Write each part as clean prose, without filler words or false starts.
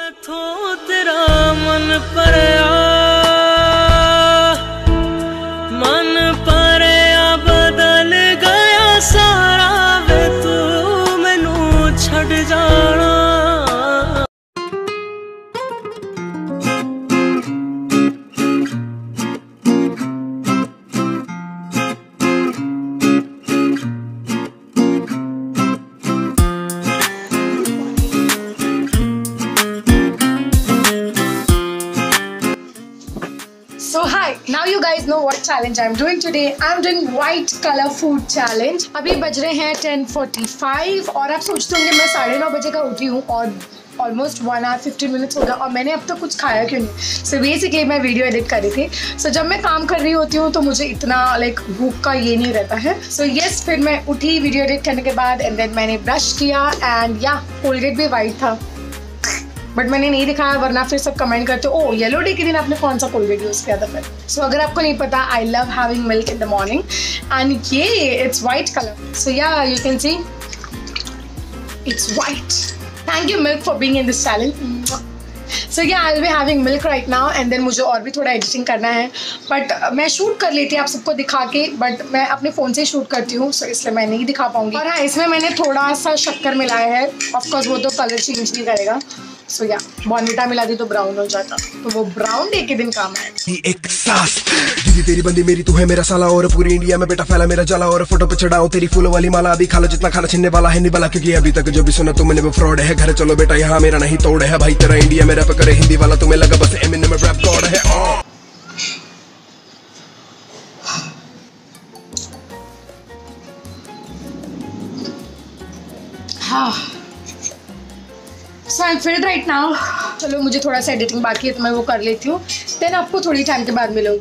हाथों तेरा मन परया बदल गया सारा वे तू मैनू छड़ जाना। So hi, now you guys know what challenge I'm doing today. I'm doing white color food challenge. अभी बज रहे हैं 10:45 और आप सोचते होंगे मैं 9:30 बजे का उठी हूँ और ऑलमोस्ट 1 hour 15 minutes हो गया और मैंने अब तक कुछ खाया क्यों नहीं। सो बेसिकली मैं वीडियो एडिट कर रही थी। सो जब मैं काम कर रही होती हूँ तो मुझे इतना भूख का ये नहीं रहता है। सो यस, फिर मैं उठी वीडियो एडिट करने के बाद एंड देन मैंने ब्रश किया एंड या कोलगेट भी वाइट था बट मैंने नहीं दिखाया वरना फिर सब कमेंट करते ओ येलो डे के दिन आपने कौन सा कोलगेट यूज़ किया था फिर। सो अगर आपको नहीं पता, I love having milk in the morning and ये इट्स वाइट कलर। सो या you can see it's white. Thank you milk for being in this challenge. So या I will be having milk right now and then मुझे और भी थोड़ा editing करना है but मैं शूट कर लेती हूँ आप सबको दिखा के, बट मैं अपने फ़ोन से ही शूट करती हूँ सो इसलिए मैं नहीं दिखा पाऊँगी। और हाँ, इसमें मैंने थोड़ा सा शक्कर मिलाया है, ऑफकोर्स वो तो कलर चेंज नहीं करेगा। सो या बॉर्नविटा मिला दी तो ब्राउन हो जाता, तो वो ब्राउन डे के दिन काम आएगा। एक सांस दीदी तेरी बंदी मेरी तू है मेरा साला और पूरी इंडिया में बेटा फैला मेरा जला और फोटो पे चढ़ाऊं तेरी फूलों वाली माला। अभी खा लो जितना खाना छिनने वाला है नहीं वाला, क्योंकि अभी तक जो भी सुना तुमने वो फ्रॉड है। घर चलो बेटा यहाँ मेरा नहीं तोड़ है भाई, तेरा इंडिया में रैप करे हिंदी वाला तुम्हें लगा बस एमिनेम में रैप गॉड है। हाँ so I am filled right now. चलो मुझे थोड़ा सा एडिटिंग बाकी है तो मैं वो कर लेती हूँ, देन आपको थोड़ी टाइम के बाद मिलूंगी।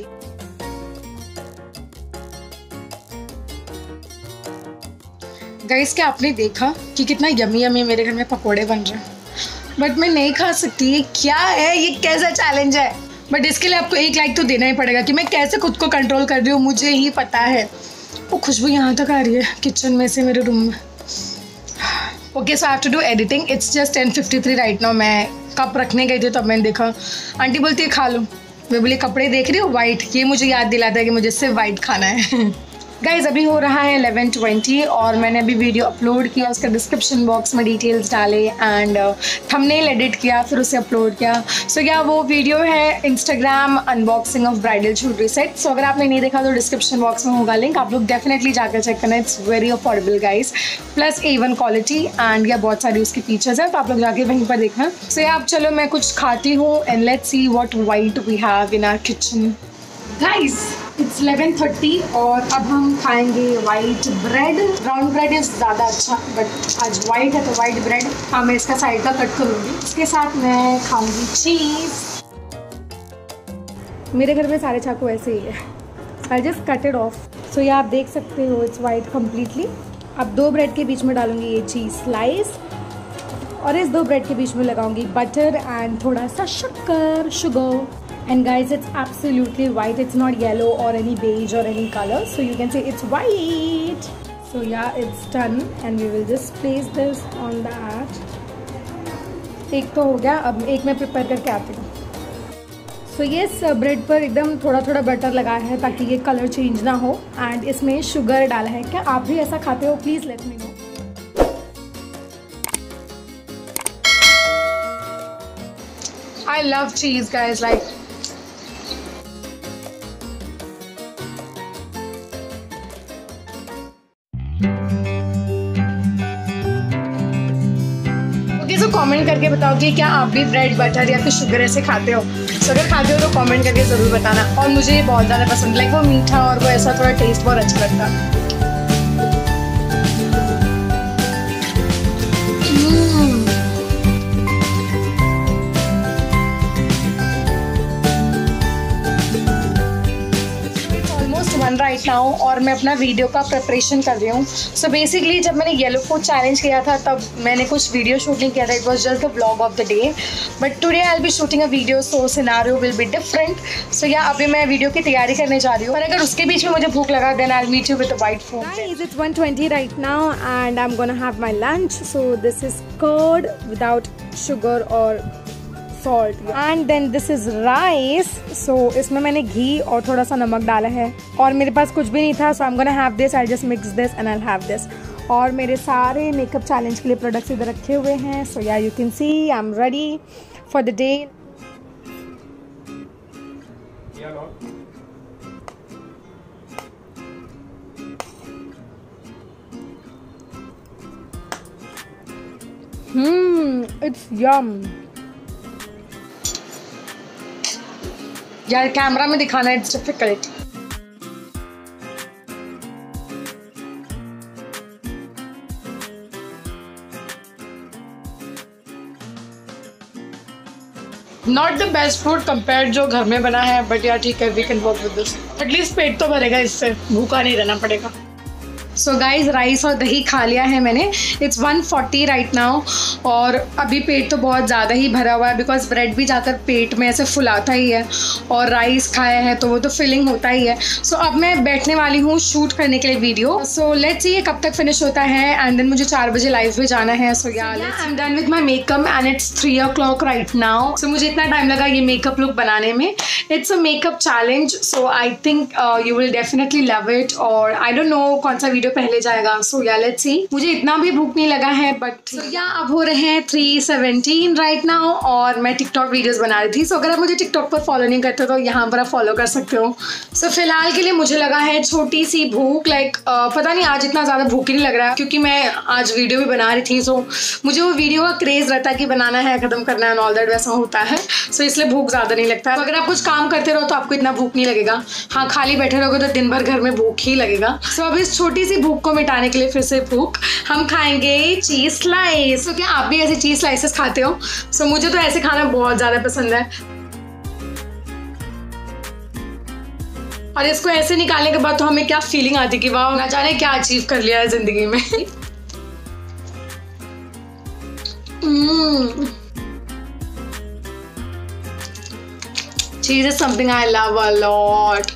गाइस क्या आपने देखा कि कितना यमी यमी मेरे घर में पकोड़े बन रहे हैं, बट मैं नहीं खा सकती। ये क्या है, ये कैसा चैलेंज है? बट इसके लिए आपको एक लाइक तो देना ही पड़ेगा कि मैं कैसे खुद को कंट्रोल कर रही हूँ, मुझे ही पता है। वो खुशबू यहाँ तक आ रही है किचन में से मेरे रूम में। Okay so I have to do editing. It's just 10:53 right now. मैं कप रखने गई थी तब मैंने देखा, आंटी बोलती है खा लो। मैं बोली कपड़े देख रही हो वाइट, ये मुझे याद दिलाता है कि मुझे सिर्फ वाइट खाना है। गाइज अभी हो रहा है 11:20 और मैंने अभी वीडियो अपलोड किया, उसका डिस्क्रिप्शन बॉक्स में डिटेल्स डाले एंड थंबनेल एडिट किया, फिर उसे अपलोड किया। सो या वो वीडियो है Instagram unboxing of bridal jewellery set. So अगर आपने नहीं देखा तो डिस्क्रिप्शन बॉक्स में होगा लिंक, आप लोग डेफिनेटली जाकर चेक करना। It's very affordable guys, plus A1 quality and yeah बहुत सारी उसकी फीचर्स हैं, तो आप लोग जाके वहीं पर देखना। सो या अब चलो मैं कुछ खाती हूँ and let's see what white we have in our kitchen. Guys it's 11:30 और अब हम खाएंगे white bread. Brown bread is ज़्यादा अच्छा बट आज वाइट है तो वाइट ब्रेड। हाँ मैं इसका साइड का कट करूँगी, इसके साथ मैं खाऊंगी चीज़। मेरे घर में सारे चाकू ऐसे ही है, I just cut it off. So ये आप देख सकते हो इट्स वाइट कम्प्लीटली। अब 2 ब्रेड के बीच में डालूंगी ये चीज़ स्लाइस और इस 2 ब्रेड के बीच में लगाऊंगी बटर एंड थोड़ा सा शक्कर, sugar. And guys, it's absolutely white. It's not yellow or any beige or any color. So you can say it's white. So yeah, it's done. And we will just place this on that. एक तो हो गया, अब एक मैं prepare करके आती हूँ। So yes, ब्रेड पर एकदम थोड़ा थोड़ा बटर लगाया है ताकि ये कलर चेंज ना हो एंड इसमें शुगर डाला है। क्या आप भी ऐसा खाते हो? Please let me know. I love cheese guys, like comment करके बताओ कि क्या आप भी ब्रेड बटर या फिर शुगर ऐसे खाते हो। तो अगर खाते हो तो कमेंट करके ज़रूर बताना। और मुझे ये बहुत ज़्यादा पसंद, लाइक वो मीठा और वो ऐसा थोड़ा टेस्ट बहुत अच्छा लगता है। राइट नाउ और मैं अपना वीडियो का प्रिपरेशन कर रही हूँ। सो बेसिकली जब मैंने येलो फूड चैलेंज किया था तब मैंने कुछ वीडियो शूट नहीं किया था, it was just the vlog of the day. But today I will be shooting a video, so scenario will be different. So yeah अभी मैं वीडियो की तैयारी करने जा रही हूँ, पर अगर उसके बीच में मुझे भूख लगा then I will meet you with a white food. Guys it's 1:20 right now and I am gonna have my lunch. So this is curd without sugar or salt and then this is rice. So इसमें मैंने घी और थोड़ा सा नमक डाला है और मेरे पास कुछ भी नहीं था, so I am gonna have this, I just mix this and I will have this. और मेरे सारे मेकअप चैलेंज के लिए प्रोडक्ट्स इधर रखे हुए हैं। सो या you can see I am ready for the day. It's yum. यार कैमरा में दिखाना it's difficult. Not the best food compare जो घर में बना है, बट यार ठीक है, we can work with this. At least पेट तो भरेगा, इससे भूखा नहीं रहना पड़ेगा। सो गाइज राइस और दही खा लिया है मैंने। इट्स 140 राइट नाउ और अभी पेट तो बहुत ज़्यादा ही भरा हुआ है बिकॉज ब्रेड भी जाकर पेट में ऐसे फुलाता ही है और राइस खाया है तो वो तो फिलिंग होता ही है। सो अब मैं बैठने वाली हूँ शूट करने के लिए वीडियो। सो लेट्स सी ये कब तक फिनिश होता है एंड देन मुझे 4 बजे लाइव भी जाना है। सो या I am done with my makeup and it's 3 o'clock right now. So मुझे इतना टाइम लगा ये मेकअप लुक बनाने में। It's a makeup challenge, so I think you will definitely love it और आई डोंट नो कौन सा वीडियो पहले जाएगा। सो या लेट्स सी। मुझे इतना भी भूख नहीं लगा है बट या अब हो रहे हैं 3:17 राइट नाउ और मैं टिकटॉक वीडियोस बना रही थी। सो अगर आप मुझे टिकटॉक पर फॉलो नहीं करते तो यहाँ पर आप फॉलो कर सकते हो। सो फिलहाल के लिए मुझे लगा है छोटी सी भूख, लाइक पता नहीं आज इतना ज़्यादा भूख ही नहीं लग रहा है क्योंकि मैं आज वीडियो भी बना रही थी। सो मुझे वो वीडियो का क्रेज रहता है कि बनाना है, खत्म करना है, ऑल दैट वैसा होता है। सो इसलिए भूख ज़्यादा नहीं लगता है। तो अगर आप कुछ काम करते रहो तो आपको इतना भूख नहीं लगेगा। हाँ, खाली बैठे रहोगे तो दिन भर घर में भूख ही लगेगा। सो अब इस छोटी सी भूख को मिटाने के लिए फिर से भूख हम खाएंगे चीज स्लाइस। तो क्या आप भी ऐसे चीज स्लाइसेस खाते हो? सो मुझे तो ऐसे खाना बहुत ज्यादा पसंद है और इसको ऐसे निकालने के बाद तो हमें क्या फीलिंग आती कि वाह, ना जाने क्या अचीव कर लिया है जिंदगी में। Cheese is something I love a lot.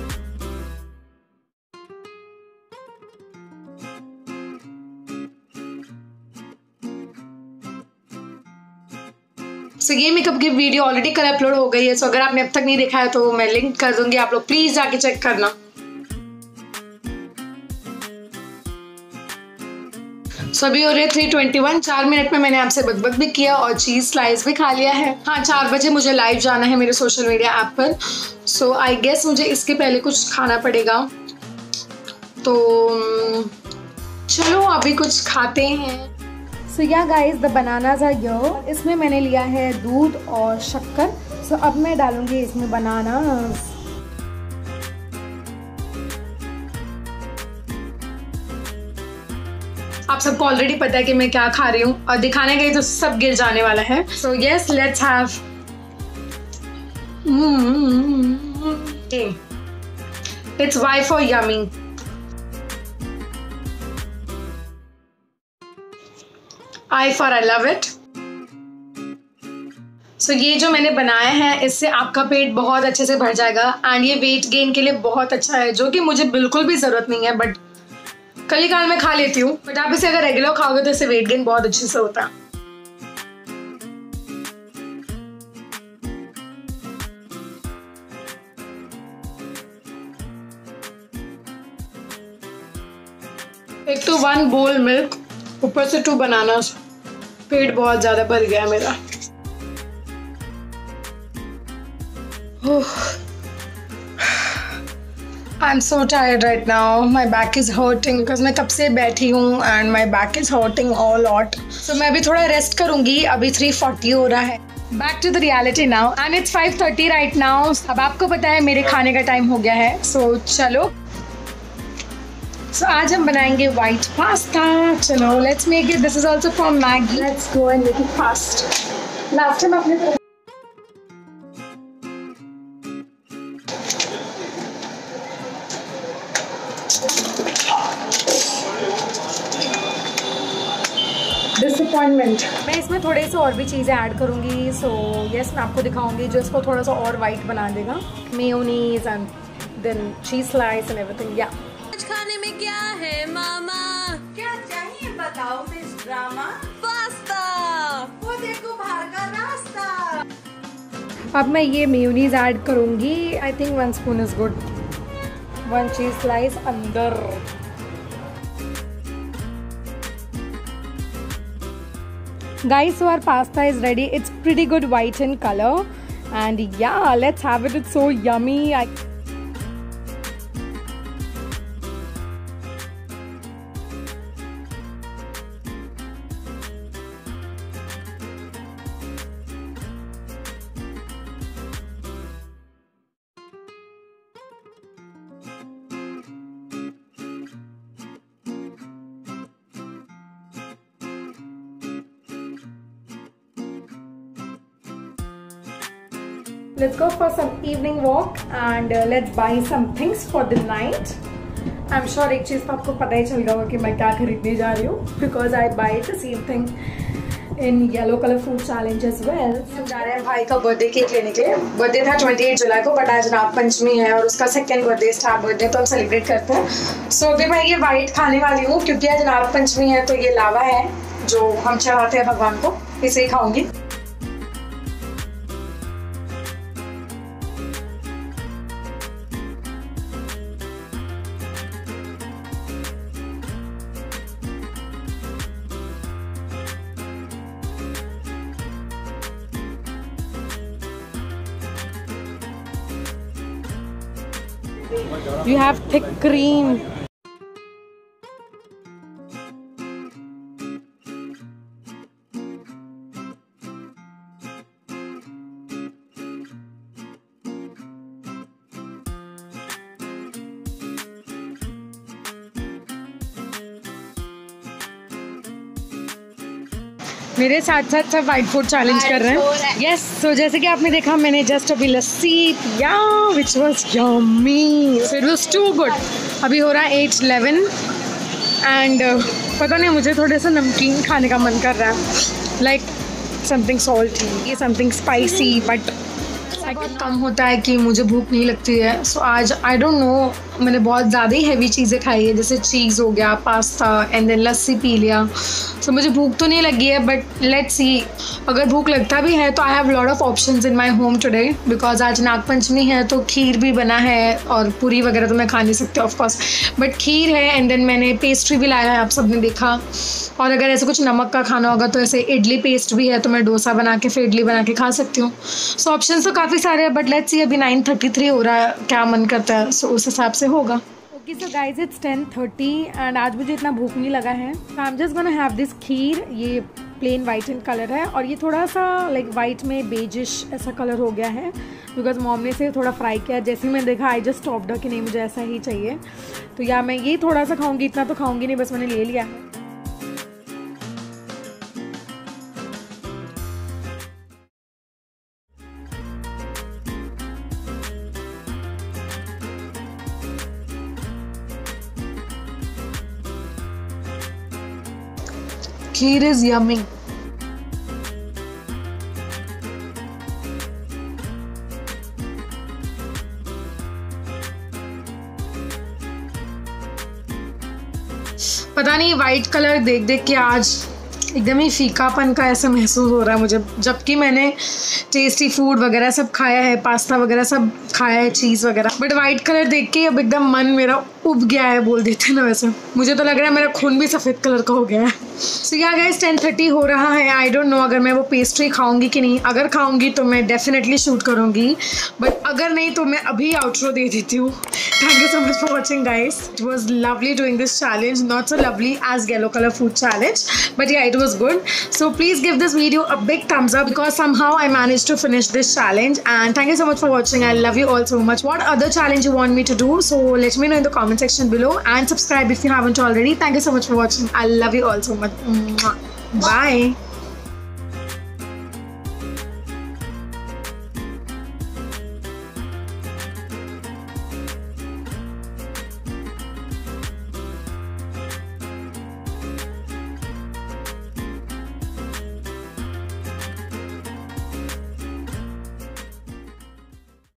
So ये मेकअप की वीडियो ऑलरेडी कल अपलोड हो गई है। सो अगर आपने अब तक नहीं देखा है तो मैं लिंक कर दूंगी, आप लोग प्लीज जाके चेक करना। सो अभी हो रहे 3:21। 4 मिनट में मैंने आपसे बकबक भी किया और चीज स्लाइस भी खा लिया है। हाँ, 4 बजे मुझे लाइव जाना है मेरे सोशल मीडिया ऐप पर। सो आई गेस मुझे इसके पहले कुछ खाना पड़ेगा, तो चलो अभी कुछ खाते हैं। So yeah guys the bananas are here. इसमें मैंने लिया है दूध और शक्कर। सो अब मैं डालूंगी इसमें बनानास। आप सबको ऑलरेडी पता है कि मैं क्या खा रही हूँ और दिखाने गई तो सब गिर जाने वाला है। So yes, let's have. It's Y for yummy. I for I love it। So ये जो मैंने बनाया है इससे आपका पेट बहुत अच्छे से भर जाएगा एंड ये वेट गेन के लिए बहुत अच्छा है, जो कि मुझे बिल्कुल भी ज़रूरत नहीं है बट कभी काल मैं खा लेती हूँ। बट आप इसे अगर रेगुलर खाओगे तो इससे वेट गेन बहुत अच्छे से होता है। एक तो 1 bowl मिल्क, ऊपर से 2 बनानास। पेट बहुत ज्यादा भर गया मेरा। I am so tired right now, my back is hurting because मैं कब से बैठी हूँ and my back is hurting all lot. So मैं अभी थोड़ा रेस्ट करूंगी। अभी 3:40 हो रहा है। Back to the reality now and it's 5:30 right now. अब आपको पता है मेरे खाने का टाइम हो गया है। सो चलो, सो आज हम बनाएंगे व्हाइट पास्ता। चलो let's make it. This is also from Maggi. Let's go and make it fast. Last time अपने डिसअपॉइंटमेंट। मैं इसमें थोड़े से और भी चीज़ें ऐड करूँगी। सो यस, मैं आपको दिखाऊंगी जो इसको थोड़ा सा और वाइट बना देगा। Mayonnaise and then cheese slice and everything. Yeah आज खाने में क्या है मामा? क्या चाहिए बताओ मिस ड्रामा? पास्ता। वो देखो बाहर का रास्ता। अब मैं ये मेयोनीज ऐड करूँगी. I think 1 spoon is good. 1 cheese slice अंदर. Guys, so our pasta is ready. It's pretty good white in color, and yeah, let's have it. It's so yummy. Let's go for some evening walk and let's buy some things for the night. I'm sure एक चीज़ तो आपको पता ही चल गया होगा कि मैं क्या खरीदने जा रही हूँ, because I buy the same thing in yellow color food challenge as well. हम जा रहे हैं भाई का बर्थडे केक लेने के लिए. बर्थडे था 28 जुलाई को, बट आज नाग पंचमी है और उसका सेकेंड बर्थडे स्टार बर्थडे तो हम सेलिब्रेट करते हैं. सो अभी मैं ये वाइट खाने वाली हूँ क्योंकि आज नाग पंचमी है, तो ये लावा है जो हम चढ़ाते हैं भगवान को, इसे ही खाऊंगी. You have thick cream. मेरे साथ साथ सब वाइट फूड चैलेंज कर रहे हैं. यस, सो जैसे कि आपने देखा मैंने जस्ट अभी लस्सी पिया which was yummy. So it was too good. अभी हो रहा है 8:11 एंड पता नहीं मुझे थोड़े सा नमकीन खाने का मन कर रहा है, like something salty, something spicy, but बहुत कम होता है कि मुझे भूख नहीं लगती है. सो आज आई डोंट नो, मैंने बहुत ज़्यादा ही हैवी चीज़ें खाई है, जैसे चीज़ हो गया, पास्ता एंड देन लस्सी पी लिया. सो मुझे भूख तो नहीं लगी है, बट लेट्स सी, अगर भूख लगता भी है तो I have lot of options in my home today, because आज नागपंचमी है तो खीर भी बना है और पूरी वगैरह तो मैं खा नहीं सकती ऑफ कोर्स, बट खीर है एंड देन मैंने पेस्ट्री भी लाया है, आप सबने देखा. और अगर ऐसे कुछ नमक का खाना होगा तो ऐसे इडली पेस्ट भी है, तो मैं डोसा बना के फिर इडली बना के खा सकती हूँ. सो ऑप्शंस तो काफ़ी सारे हैं, बट लेट्स सी. अभी 9:33 हो रहा है, क्या मन करता है सो उस हिसाब से होगा. Okay, so guys it's 10:30 and आज मुझे इतना भूख नहीं लगा है. I am just gonna have this kheer. ये प्लेन वाइट इन कलर है और ये थोड़ा सा लाइक वाइट में बेजिश ऐसा कलर हो गया है, बिकॉज मॉम ने इसे थोड़ा फ्राई किया. जैसे ही मैंने देखा आई जस्ट स्टॉप्ड कि नहीं मुझे ऐसा ही चाहिए, तो या मैं ये थोड़ा सा खाऊंगी, इतना तो खाऊंगी नहीं, बस मैंने ले लिया है. Kheer is yummy. पता नहीं वाइट कलर देख देख के आज एकदम ही फीकापन का ऐसा महसूस हो रहा है मुझे, जबकि मैंने टेस्टी फूड वगैरह सब खाया है, पास्ता वगैरह सब खाया है, चीज़ वगैरह, बट वाइट कलर देख के अब एकदम मन मेरा उब गया है, बोल देते हैं ना वैसे. मुझे तो लग रहा है मेरा खून भी सफ़ेद कलर का हो गया है. सो या गाइस 10:30 हो रहा है. आई डोंट नो अगर मैं वो पेस्ट्री खाऊंगी कि नहीं. अगर खाऊंगी तो मैं डेफिनेटली शूट करूंगी, बट अगर नहीं तो मैं अभी आउटरो दे देती हूँ. Thank you so much for watching, guys. It was lovely doing this challenge. Not so lovely as yellow color food challenge, but yeah, it was good. So please give this video a big thumbs up because somehow I managed to finish this challenge. And thank you so much for watching. I love you all so much. What other challenge you want me to do? So let me know in the comment section below and subscribe if you haven't already. Thank you so much for watching. I love you all so much. Bye.